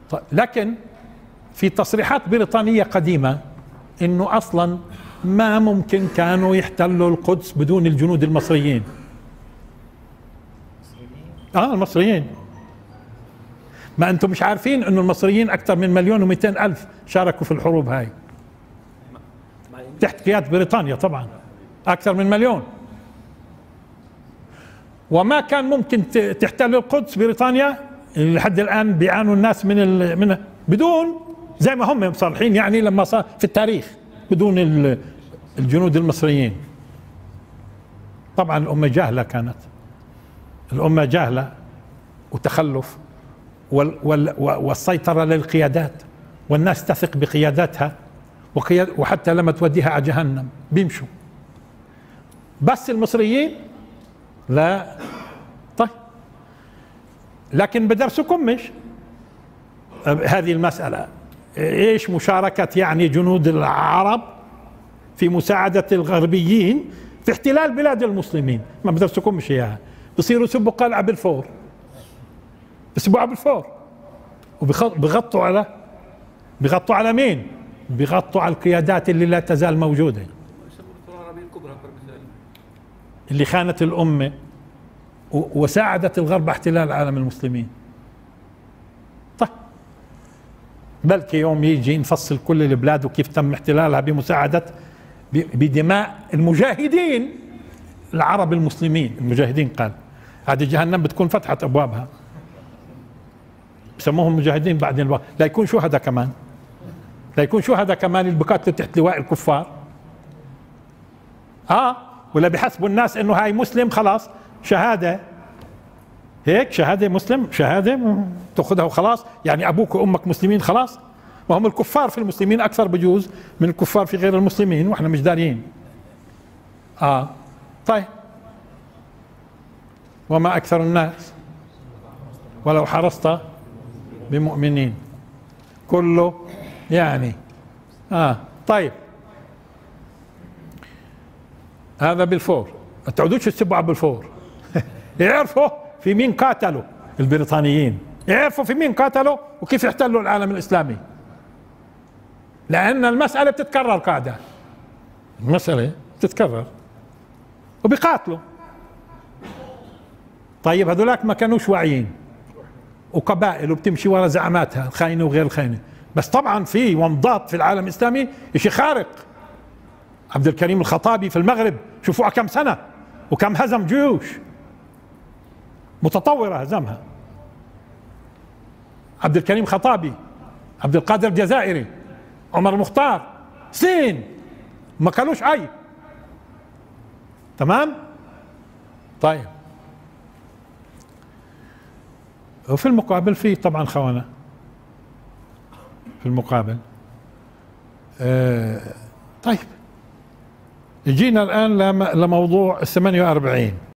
لكن في تصريحات بريطانية قديمة انه اصلا ما ممكن كانوا يحتلوا القدس بدون الجنود المصريين. المصريين. ما انتم مش عارفين انه المصريين اكثر من 1,200,000 شاركوا في الحروب هاي تحت قيادة بريطانيا، طبعا اكثر من 1,000,000. وما كان ممكن تحتل القدس بريطانيا لحد الان بيعانوا الناس من بدون، زي ما هم مصرحين يعني لما صار في التاريخ، بدون الجنود المصريين. طبعا الأمة جاهلة، كانت الأمة جاهلة وتخلف والسيطرة للقيادات، والناس تثق بقياداتها، وحتى لما توديها على جهنم بيمشوا. بس المصريين لا. طيب لكن بدرسكم مش هذه المسألة، ايش مشاركة يعني جنود العرب في مساعدة الغربيين في احتلال بلاد المسلمين؟ ما بدرسكم مش اياها. بصيروا يسبوا قلعة بلفور، بيسبوها بلفور، وبيغطوا على مين؟ بيغطوا على القيادات اللي لا تزال موجودة، اللي خانت الأمة وساعدت الغرب احتلال عالم المسلمين. طيب بلكي يوم يجي نفصل كل البلاد وكيف تم احتلالها بمساعدة بدماء المجاهدين العرب المسلمين. المجاهدين قال هذه جهنم بتكون فتحت أبوابها، بسموهم مجاهدين بعدين لا يكون شهداء كمان، لا يكون شهداء كمان اللي بقاتلوا تحت لواء الكفار. ولا بحسبوا الناس انه هاي مسلم خلاص شهادة، هيك شهادة مسلم، شهادة تأخذها وخلاص، يعني أبوك وأمك مسلمين خلاص. وهم الكفار في المسلمين أكثر بجوز من الكفار في غير المسلمين، وإحنا مش دارين. طيب وما أكثر الناس ولو حرصت بمؤمنين، كله يعني. طيب هذا بلفور. ما تعودوش تسبوا على بلفور. يعرفوا في مين قاتلوا البريطانيين، يعرفوا في مين قاتلوا وكيف احتلوا العالم الإسلامي، لأن المسألة بتتكرر قاعدة، المسألة بتتكرر وبيقاتلوا. طيب هذولاك ما كانوش واعيين، وقبائل وبتمشي ورا زعماتها الخاينة وغير الخاينة، بس طبعا في ومضات في العالم الإسلامي شيء خارق. عبد الكريم الخطابي في المغرب شوفوا كم سنة وكم هزم جيوش متطورة هزمها. عبد الكريم خطابي، عبد القادر الجزائري، عمر المختار، سنين ما كانوش أي. تمام. طيب وفي المقابل في طبعا خونة في المقابل. طيب جينا الآن لموضوع 48.